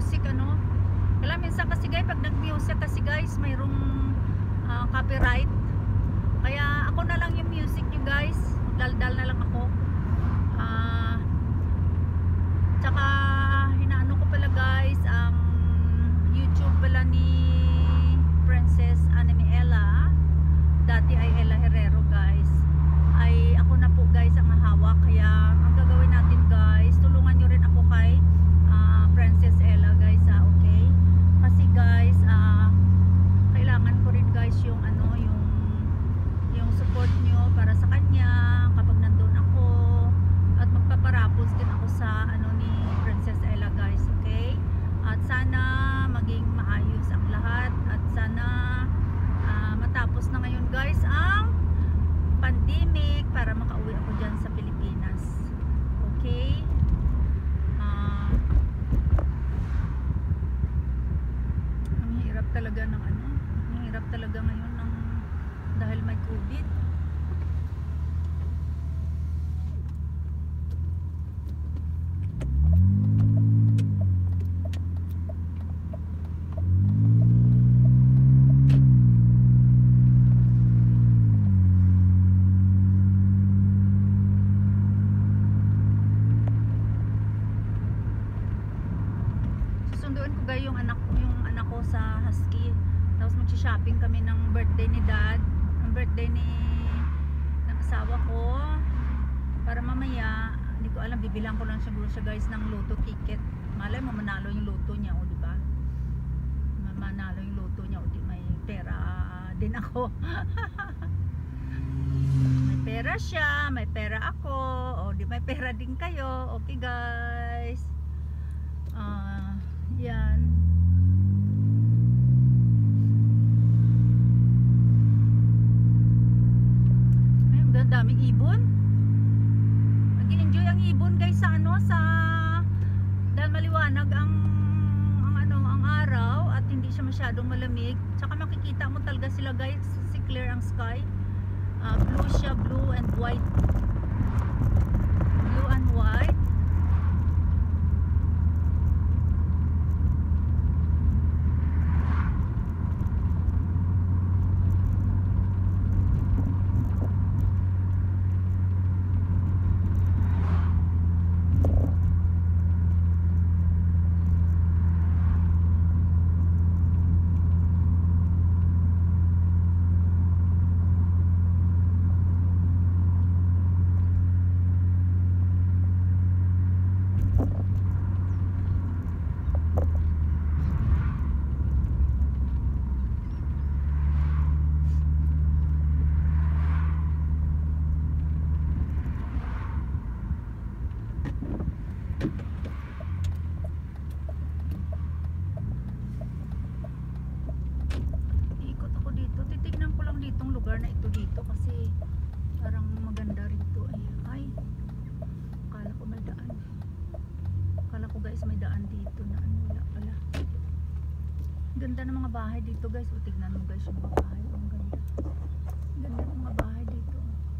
music ano. Kaya minsan kasi guys, pag nag-music kasi guys, mayroong copyright. Kaya ako na lang yung music nyo guys. Magdaldal na lang ako. Tsaka hinaano ko pala guys ang YouTube pala ni Princess Anime Ella. Dati ay Ella Herrero guys. Ay ako na po guys ang hahawak. Kaya ang gagawin natin guys, tulungan nyo rin ako kay Princess Ella guys, okay? Kasi guys, kailangan ko rin guys yung ano, yung support nyo para sa kanya kapag nandun ako, at magpaparapos din ako sa ano ni Princess Ella guys, okay? At sana maging maayos ang lahat, at sana matapos na ngayon guys ang pandemic para makauwi ako dyan sa Pilipinas, okay? Ang hirap talaga ng ano, ang hirap talaga ngayon ng dahil may COVID. Susunduin ko guys yung anak ko sa Husky. Tapos mag-shopping kami ng birthday ni Dad, ang birthday ng asawa ko, para mamaya, hindi ko alam, bibilang ko lang siguro siya guys ng loto ticket. Malay mo manalo yung loto niya, o di ba? Manalo yung loto niya, o di may pera din ako. May pera siya, may pera ako, o di may pera din kayo. Okay guys. Yan. Ayun, daming ibon. Nag-enjoy ang ibon guys sa ano, sa dahil maliwanag ang araw at hindi siya masyadong malamig. Tsaka makikita mo talaga sila guys, si clear ang sky. Blue siya, blue and white. Blue and white. Ditong lugar na ito dito kasi parang maganda rito. Ay, akala ko may daan. Akala ko guys may daan dito na ano, wala pala. Ganda ng mga bahay dito guys. O tignan mo guys yung mga bahay. Ang ganda. Ganda ng mga bahay dito.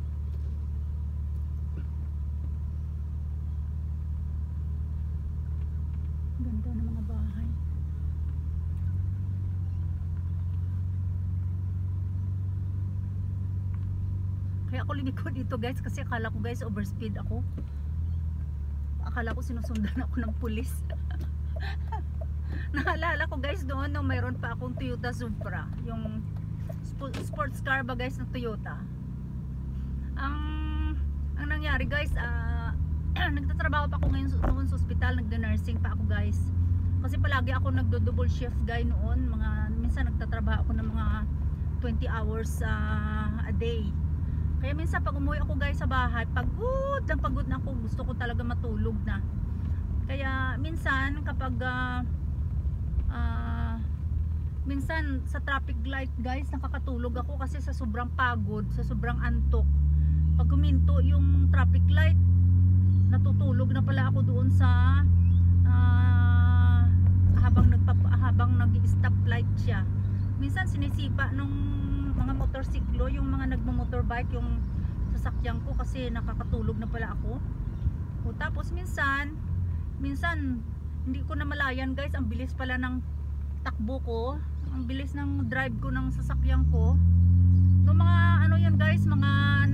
Ganda ng mga bahay. Kaya ako lumiko dito guys kasi akala ko guys overspeed ako. Akala ko sinusundan ako ng pulis. Naalala ko guys doon nung mayroon pa akong Toyota Supra, yung sports car ba guys ng Toyota. Ang nangyari guys, nagtatrabaho pa ako ngayon noon sa ospital, nagda-nursing pa ako guys. Kasi palagi ako nagdo-double shift guys noon, minsan nagtatrabaho ako ng mga 20 hours a day. Kaya minsan pag umuwi ako guys sa bahay, pagod na ako, gusto ko talaga matulog na. Kaya minsan kapag minsan sa traffic light guys, nakakatulog ako kasi sa sobrang pagod, sa sobrang antok. Pag huminto yung traffic light, natutulog na pala ako doon sa habang nag-stop light siya. Minsan sinisipa nung mga motorsiklo, yung mga nagmo-motorbike, yung sasakyan ko kasi nakakatulog na pala ako. O tapos minsan Hindi ko namalayan guys, ang bilis pala ng takbo ko, ang bilis ng drive ko ng sasakyan ko. No, mga ano yun guys, mga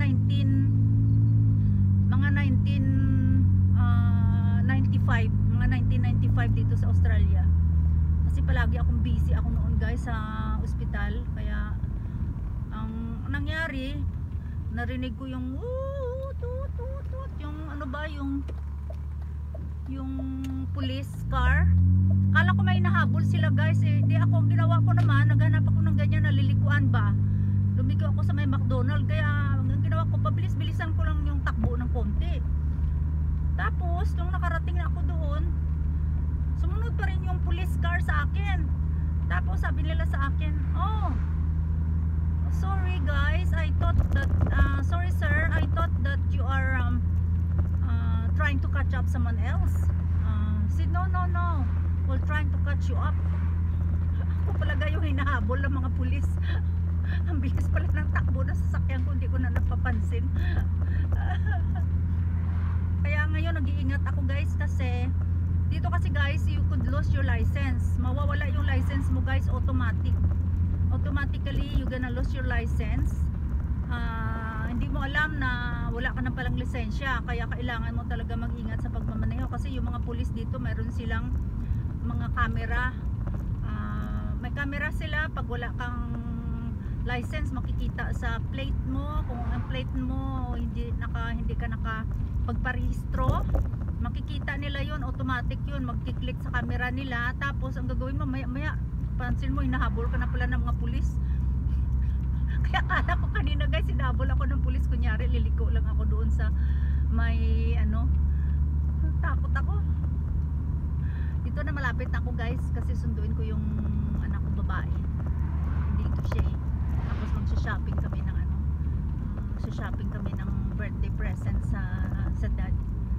1995, mga 1995 dito sa Australia. Kasi palagi akong busy ako noon guys sa ospital, kaya ang nangyari, narinig ko yung tut, yung ano ba, yung police car. Kala ko may nahabol sila guys, eh di ako, ang ginawa ko naman, naghanap ako ng ganyan, nalilikuan ba, lumiko ako sa may McDonald, kaya ang ginawa ko, pabilis-bilisan ko lang yung takbo ng konti. Tapos nung nakarating na ako doon, sumunod pa rin yung police car sa akin. Tapos sabi nila sa akin, oh, sorry guys, I thought that sorry sir, I thought that you are trying to catch up someone else. Said no, we're trying to catch you up. Ako palaga yung hinahabol ng mga pulis. Ang bilis pala ng takbo ng sasakyan ko, hindi ko na napapansin. Kaya ngayon nag-iingat ako guys, kasi dito kasi guys, you could lose your license. Mawawala yung license mo guys, automatically you gonna lose your license. Hindi mo alam na wala ka nang palang lisensya, kaya kailangan mo talaga mag-ingat sa pagmamaneho, kasi yung mga pulis dito meron silang mga camera. May camera sila, pag wala kang license makikita sa plate mo, kung ang plate mo hindi ka nakapagparehistro, makikita nila yon, automatic yun, magki-click sa camera nila. Tapos ang gagawin mo, maya pansin mo, hinahabol ka na pala ng mga pulis. Kaya akala ko kanina guys, hinabol ako ng pulis, kunyari liliko lang ako doon sa may ano, takot ako. Dito na malapit na ako guys, kasi sunduin ko yung anak ko babae, dito siya eh. Tapos magsha-shopping kami ng ano, shopping kami ng birthday present sa dad.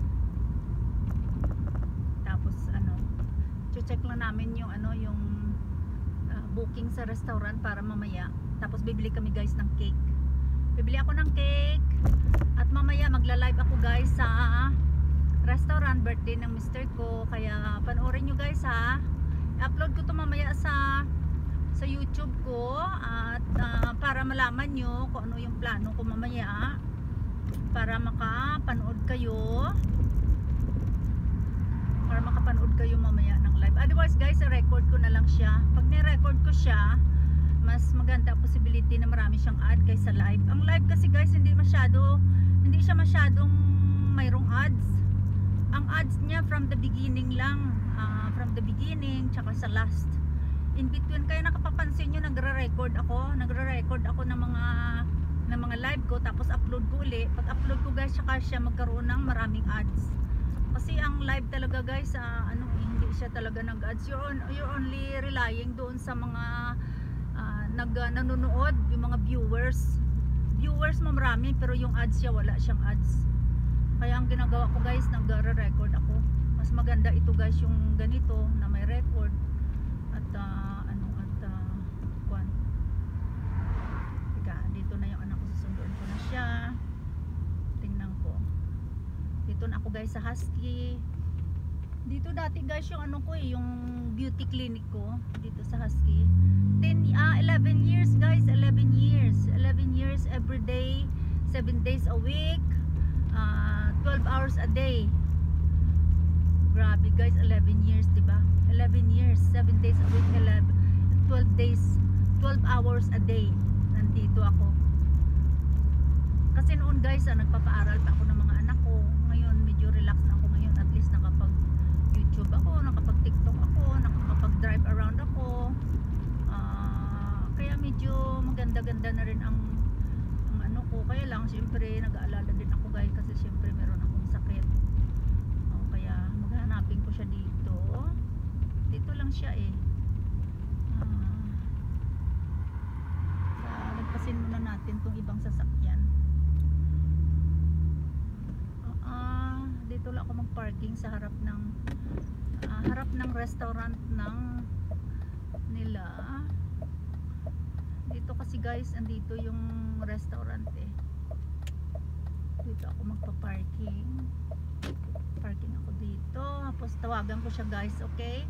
Tapos ano, check lang namin yung ano, yung booking sa restaurant para mamaya. Tapos bibili kami guys ng cake. Bibili ako ng cake at mamaya magla-live ako guys sa restaurant, birthday ng mister ko. Kaya panoorin nyo guys ha. I-upload ko to mamaya sa YouTube ko, at para malaman nyo kung ano yung plano ko mamaya, para makapanood kayo mamaya ng live. Otherwise guys, record ko na lang siya. Pag ni-record ko siya, mas maganda possibility na marami siyang ad kaysa live. Ang live kasi guys, hindi siya masyadong mayroong ads. Ang ads niya from the beginning lang, from the beginning tsaka sa last, in between. Kaya nakapapansin nyo, nagre-record ako ng mga live ko, tapos upload ko uli. Pag upload ko guys, tsaka siya magkaroon ng maraming ads. Kasi ang live talaga guys, hindi siya talaga nag-ads. You're only relying doon sa mga nanonood, yung mga viewers mo marami, pero yung ads siya, wala siyang ads. Kaya ang ginagawa ko guys, nagre-record ako. Mas maganda ito guys, yung ganito na may record. At dito na yung anak ko, susunduin ko na siya. Tingnan ko. Dito na ako guys sa Husky. Dito dati guys yung ano ko yung beauty clinic ko dito sa Husky. 11 years guys, 11 years every day, 7 days a week, 12 hours a day. Grabe guys, 11 years, diba? 11 years, 7 days a week, 12 hours a day nandito ako. Kasi noon guys, nagpapaaral pa ako ng mga anak ko. Ngayon medyo relax na ako ngayon, at least nakapag YouTube ako, nakapag TikTok ako, nakapag drive around ako. Kaya medyo maganda-ganda na rin ang ano ko. Kaya lang syempre nag-aalala din ako guys, kasi syempre meron akong sakit. Kaya maghanapin ko siya dito. Dito lang siya eh. Lagpasin muna natin tong ibang sasakyan. Dito lang ako mag-parking sa harap ng restaurant nila. Dito kasi guys, andito yung restaurant eh. Dito ako magpa-parking. Parking ako dito. Tapos tawagan ko siya guys, okay?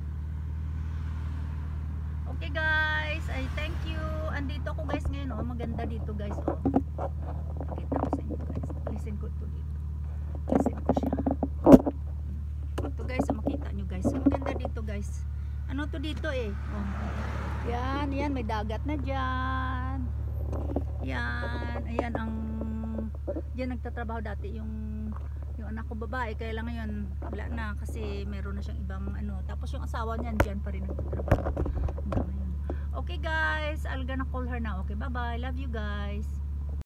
Okay guys, I thank you. Andito ako guys ngayon, oh. Maganda dito guys, oh. Pakita ko sa inyo guys. Listen ko to dito. Listen ko siya. Ito guys, oh, makita nyo guys. Maganda dito guys. Ano to dito eh? Oh. Yan, may dagat na dyan. Yan, ayan ang diyan nagtatrabaho dati yung anak ko babae, kaya lang ngayon wala na kasi meron na siyang ibang ano. Tapos yung asawa niyan diyan pa rin nagtatrabaho hanggang ngayon. Okay guys, I'll gonna call her now. Okay, bye bye. Love you guys.